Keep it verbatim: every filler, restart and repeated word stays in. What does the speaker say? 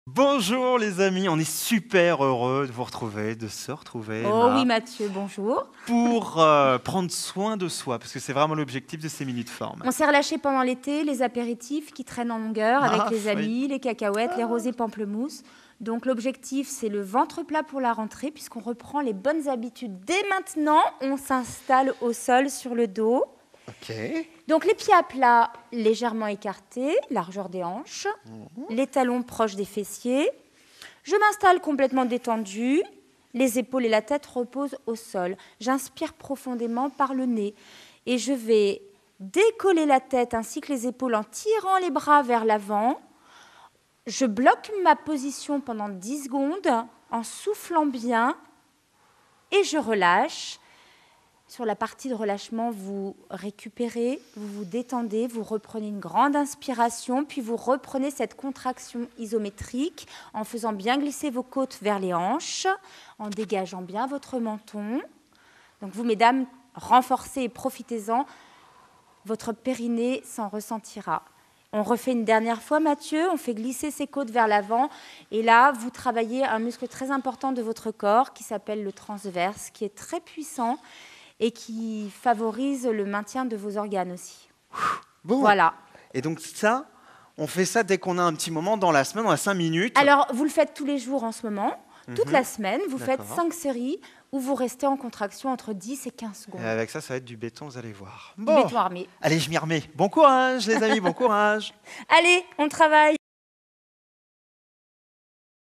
Bonjour les amis, on est super heureux de vous retrouver, de se retrouver. Oh Emma, oui Mathieu, bonjour. pour euh, prendre soin de soi, parce que c'est vraiment l'objectif de ces minutes formes. On s'est relâché pendant l'été, les apéritifs qui traînent en longueur avec Ah, les oui. amis, les cacahuètes, les rosés pamplemousse. Donc l'objectif c'est le ventre plat pour la rentrée puisqu'on reprend les bonnes habitudes dès maintenant. On s'installe au sol sur le dos. Ok. Donc les pieds à plat légèrement écartés, largeur des hanches, les talons proches des fessiers. Je m'installe complètement détendue, les épaules et la tête reposent au sol. J'inspire profondément par le nez et je vais décoller la tête ainsi que les épaules en tirant les bras vers l'avant. Je bloque ma position pendant dix secondes en soufflant bien et je relâche. Sur la partie de relâchement, vous récupérez, vous vous détendez, vous reprenez une grande inspiration, puis vous reprenez cette contraction isométrique en faisant bien glisser vos côtes vers les hanches, en dégageant bien votre menton. Donc vous, mesdames, renforcez et profitez-en, votre périnée s'en ressentira. On refait une dernière fois, Mathieu, on fait glisser ses côtes vers l'avant, et là, vous travaillez un muscle très important de votre corps qui s'appelle le transverse, qui est très puissant, et qui favorise le maintien de vos organes aussi. Bon. Voilà. Et donc ça, on fait ça dès qu'on a un petit moment dans la semaine, on a cinq minutes. Alors, vous le faites tous les jours en ce moment, toute Mhm. la semaine. Vous faites D'accord. cinq séries où vous restez en contraction entre dix et quinze secondes. Et avec ça, ça va être du béton, vous allez voir. Béton armé. Allez, je m'y remets. Bon courage les amis, bon courage. Allez, on travaille.